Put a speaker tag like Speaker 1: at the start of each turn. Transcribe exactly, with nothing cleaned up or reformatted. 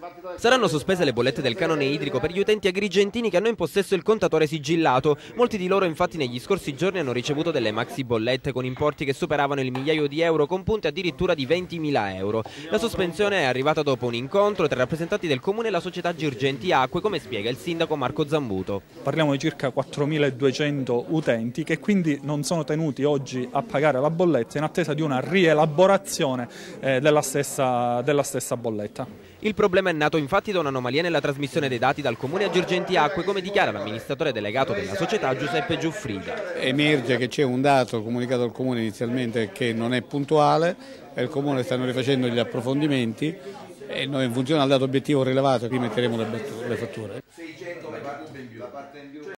Speaker 1: Saranno sospese le bollette del canone idrico per gli utenti agrigentini che hanno in possesso il contatore sigillato. Molti di loro infatti negli scorsi giorni hanno ricevuto delle maxi bollette con importi che superavano il migliaio di euro, con punte addirittura di ventimila euro. La sospensione è arrivata dopo un incontro tra rappresentanti del comune e la società Girgenti Acque, come spiega il sindaco Marco Zambuto.
Speaker 2: Parliamo di circa quattromiladuecento utenti che quindi non sono tenuti oggi a pagare la bolletta in attesa di una rielaborazione eh, della stessa, della stessa bolletta.
Speaker 1: Il problema è nato infatti da un'anomalia nella trasmissione dei dati dal comune a Girgenti Acque, come dichiara l'amministratore delegato della società Giuseppe Giuffrida.
Speaker 3: Emerge che c'è un dato comunicato al comune inizialmente che non è puntuale e il comune stanno rifacendo gli approfondimenti e noi in funzione al dato obiettivo rilevato rimetteremo le fatture.